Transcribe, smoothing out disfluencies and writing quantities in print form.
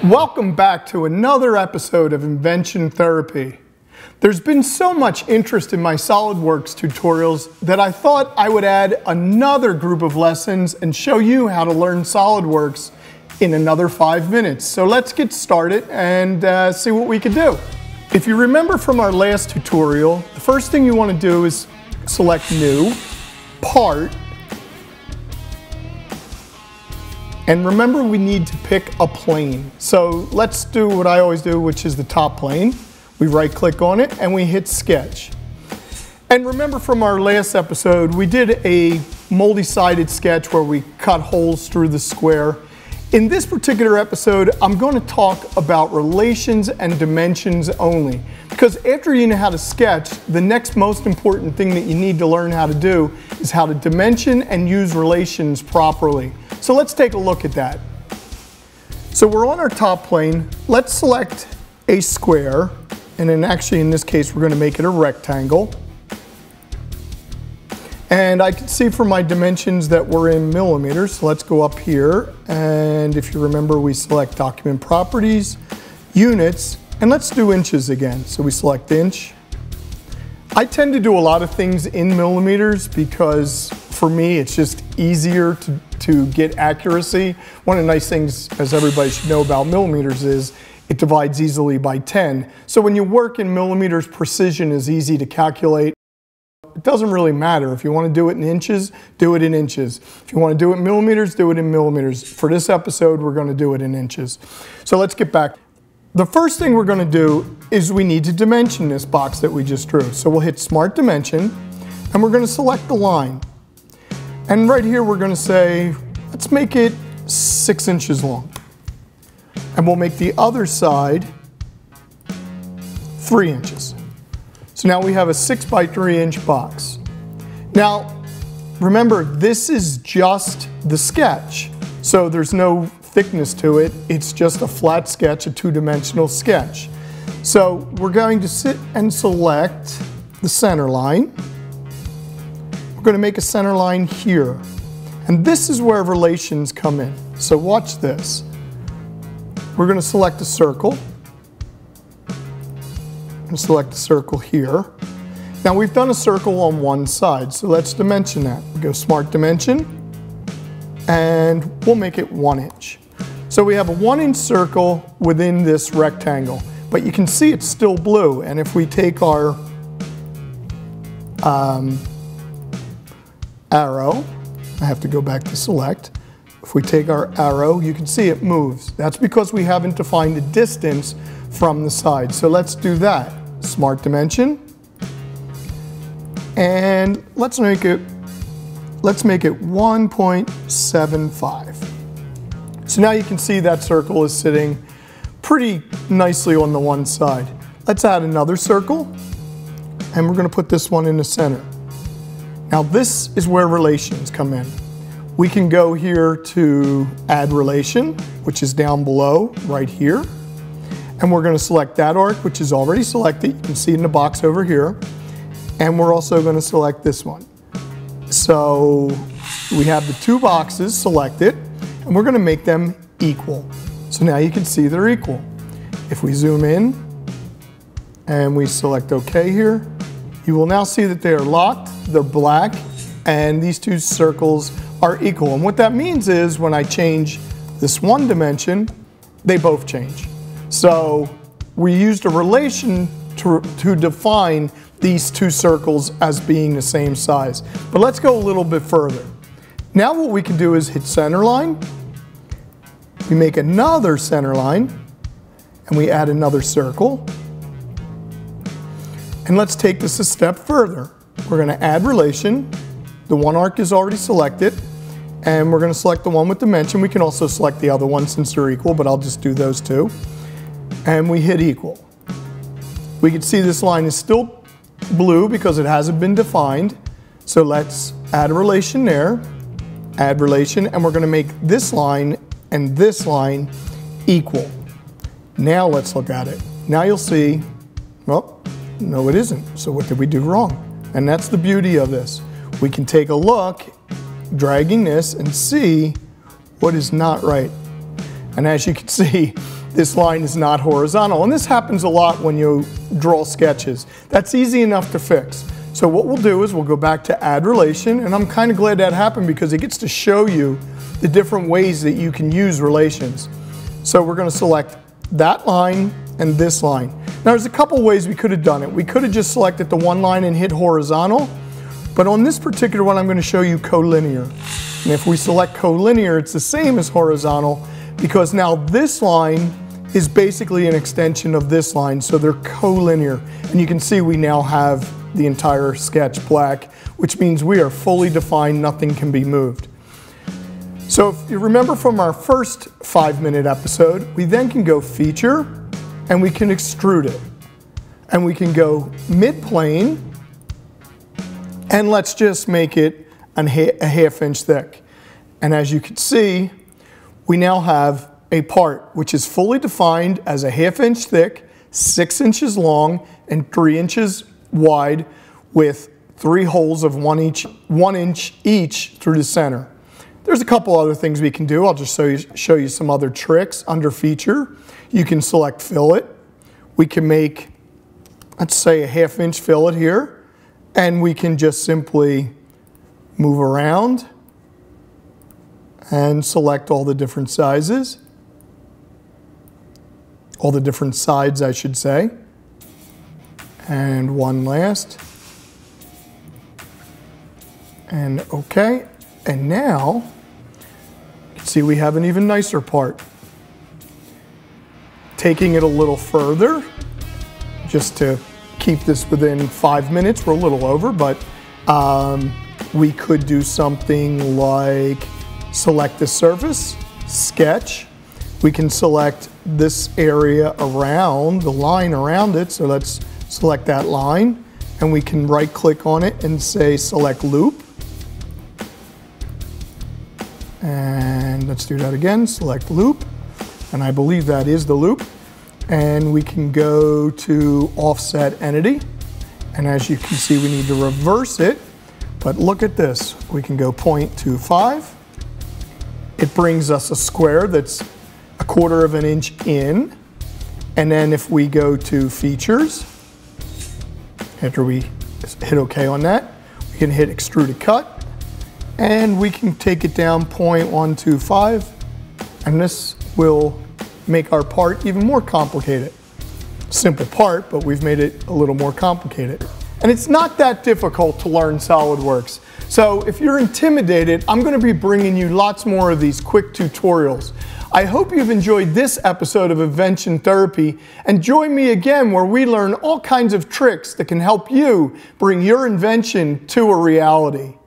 Welcome back to another episode of Invention Therapy. There's been so much interest in my SolidWorks tutorials that I thought I would add another group of lessons and show you how to learn SolidWorks in another 5 minutes. So let's get started and see what we can do. If you remember from our last tutorial, the first thing you want to do is select New, Part, and remember we need to pick a plane. So let's do what I always do, which is the top plane. We right click on it and we hit Sketch. And remember from our last episode, we did a multi-sided sketch where we cut holes through the square. In this particular episode, I'm going to talk about relations and dimensions only. Because after you know how to sketch, the next most important thing that you need to learn how to do is how to dimension and use relations properly. So let's take a look at that. So we're on our top plane. Let's select a square, and then actually in this case we're going to make it a rectangle. And I can see from my dimensions that we're in millimeters, so let's go up here, and if you remember we select Document Properties, Units, and let's do inches again. So we select inch. I tend to do a lot of things in millimeters because for me it's just easier to get accuracy. One of the nice things, as everybody should know about millimeters, is it divides easily by 10. So when you work in millimeters, precision is easy to calculate. It doesn't really matter. If you want to do it in inches, do it in inches. If you want to do it in millimeters, do it in millimeters. For this episode, we're going to do it in inches. So let's get back. The first thing we're going to do is we need to dimension this box that we just drew. So we'll hit Smart Dimension, and we're going to select the line. And right here we're going to say, let's make it 6 inches long. And we'll make the other side 3 inches. So now we have a 6 by 3 inch box. Now, remember, this is just the sketch. So there's no thickness to it. It's just a flat sketch, a two-dimensional sketch. So we're going to sit and select the center line. We're going to make a center line here. And this is where relations come in. So watch this. We're going to select a circle. And select a circle here. Now we've done a circle on one side, so let's dimension that. We go Smart Dimension, and we'll make it 1 inch. So we have a 1 inch circle within this rectangle, but you can see it's still blue. And if we take our arrow, I have to go back to select. If we take our arrow, you can see it moves. That's because we haven't defined the distance from the side. So let's do that. Smart Dimension. And let's make it 1.75. So now you can see that circle is sitting pretty nicely on the one side. Let's add another circle, and we're going to put this one in the center. Now this is where relations come in. We can go here to add relation, which is down below right here. And we're going to select that arc, which is already selected. You can see it in the box over here. And we're also going to select this one. So we have the two boxes selected, and we're going to make them equal. So now you can see they're equal. If we zoom in and we select OK here, you will now see that they are locked, they're black, and these two circles are equal. And what that means is when I change this one dimension, they both change. So we used a relation to define these two circles as being the same size. But let's go a little bit further. Now what we can do is hit center line. We make another center line, and we add another circle. And let's take this a step further. We're going to add relation. The one arc is already selected, and we're going to select the one with dimension. We can also select the other one since they're equal, but I'll just do those two. And we hit equal. We can see this line is still blue because it hasn't been defined. So let's add a relation there, add relation, and we're going to make this line and this line equal. Now let's look at it. Now you'll see, well, no it isn't. So what did we do wrong? And that's the beauty of this. We can take a look, dragging this, and see what is not right. And as you can see, this line is not horizontal. And this happens a lot when you draw sketches. That's easy enough to fix. So what we'll do is we'll go back to add relation, and I'm kind of glad that happened because it gets to show you the different ways that you can use relations. So we're going to select that line and this line. Now there's a couple ways we could have done it. We could have just selected the one line and hit horizontal, but on this particular one I'm going to show you collinear. And if we select collinear, it's the same as horizontal because now this line is basically an extension of this line, so they're collinear. And you can see we now have the entire sketch black, which means we are fully defined, nothing can be moved. So if you remember from our first 5-minute episode, we then can go feature and we can extrude it. And we can go mid-plane and let's just make it a half-inch thick. And as you can see, we now have a part which is fully defined as a half-inch thick, 6 inches long, and 3 inches wide with 3 holes of 1 inch each through the center. There's a couple other things we can do. I'll just show you some other tricks. Under feature, you can select fillet. We can make, let's say, a half-inch fillet here, and we can just simply move around and select all the different sizes. All the different sides, I should say. And one last. And okay. And now, you can see we have an even nicer part. Taking it a little further, just to keep this within 5 minutes, we're a little over, but we could do something like select the surface, sketch. We can select this area around, the line around it, so let's select that line, and we can right-click on it and say select loop. And let's do that again, select loop, and I believe that is the loop. And we can go to offset entity, and as you can see we need to reverse it, but look at this, we can go 0.25. It brings us a square that's 1/4 of an inch in, and then if we go to features, after we hit OK on that, we can hit extruded cut, and we can take it down 0.125, and this will make our part even more complicated. Simple part, but we've made it a little more complicated. And it's not that difficult to learn SolidWorks. So if you're intimidated, I'm going to be bringing you lots more of these quick tutorials. I hope you've enjoyed this episode of Invention Therapy, and join me again where we learn all kinds of tricks that can help you bring your invention to a reality.